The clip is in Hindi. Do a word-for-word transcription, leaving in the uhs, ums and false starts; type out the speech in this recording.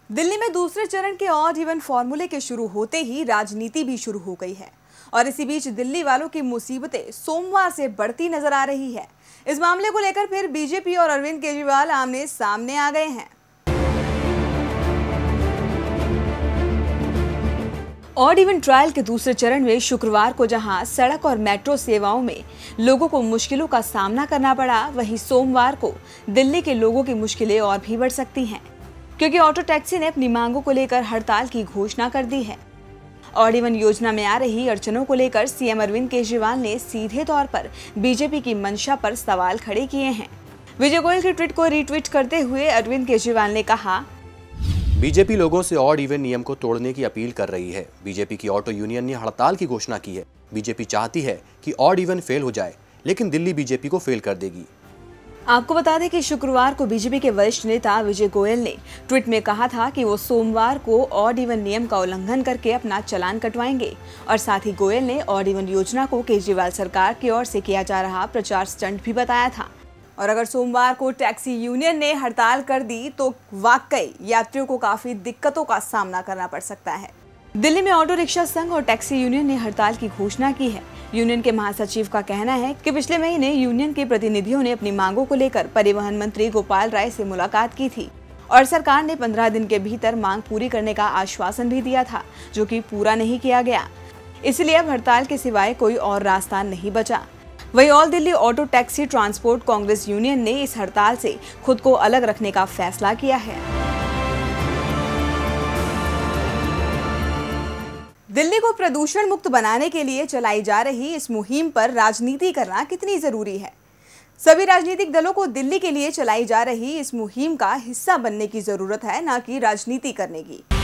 दिल्ली में दूसरे चरण के ऑड इवन फॉर्मूले के शुरू होते ही राजनीति भी शुरू हो गई है और इसी बीच दिल्ली वालों की मुसीबतें सोमवार से बढ़ती नजर आ रही है। इस मामले को लेकर फिर बीजेपी और अरविंद केजरीवाल आमने सामने आ गए हैं। ऑड इवन ट्रायल के दूसरे चरण में शुक्रवार को जहां सड़क और मेट्रो सेवाओं में लोगों को मुश्किलों का सामना करना पड़ा, वहीं सोमवार को दिल्ली के लोगों की मुश्किलें और भी बढ़ सकती हैं, क्योंकि ऑटो टैक्सी ने अपनी मांगों को लेकर हड़ताल की घोषणा कर दी है। ऑड इवन योजना में आ रही अड़चनों को लेकर सीएम अरविंद केजरीवाल ने सीधे तौर पर बीजेपी की मंशा पर सवाल खड़े किए हैं। विजय गोयल के ट्वीट को रीट्वीट करते हुए अरविंद केजरीवाल ने कहा, बीजेपी लोगों से ऑड इवन नियम को तोड़ने की अपील कर रही है। बीजेपी की ऑटो यूनियन ने हड़ताल की घोषणा की है। बीजेपी चाहती है कि ऑड इवन फेल हो जाए, लेकिन दिल्ली बीजेपी को फेल कर देगी। आपको बता दें कि शुक्रवार को बीजेपी के वरिष्ठ नेता विजय गोयल ने ट्वीट में कहा था कि वो सोमवार को ऑड इवन नियम का उल्लंघन करके अपना चालान कटवाएंगे और साथ ही गोयल ने ऑड इवन योजना को केजरीवाल सरकार की ओर से किया जा रहा प्रचार स्टंट भी बताया था। और अगर सोमवार को टैक्सी यूनियन ने हड़ताल कर दी तो वाकई यात्रियों को काफी दिक्कतों का सामना करना पड़ सकता है। दिल्ली में ऑटो रिक्शा संघ और टैक्सी यूनियन ने हड़ताल की घोषणा की है। यूनियन के महासचिव का कहना है कि पिछले महीने यूनियन के प्रतिनिधियों ने अपनी मांगों को लेकर परिवहन मंत्री गोपाल राय से मुलाकात की थी और सरकार ने पंद्रह दिन के भीतर मांग पूरी करने का आश्वासन भी दिया था, जो कि पूरा नहीं किया गया। इसलिए अब हड़ताल के सिवाय कोई और रास्ता नहीं बचा। वहीं all Delhi auto taxi transport congress union ने इस हड़ताल से खुद को अलग रखने का फैसला किया है। दिल्ली को प्रदूषण मुक्त बनाने के लिए चलाई जा रही इस मुहिम पर राजनीति करना कितनी जरूरी है? सभी राजनीतिक दलों को दिल्ली के लिए चलाई जा रही इस मुहिम का हिस्सा बनने की जरूरत है, न कि राजनीति करने की।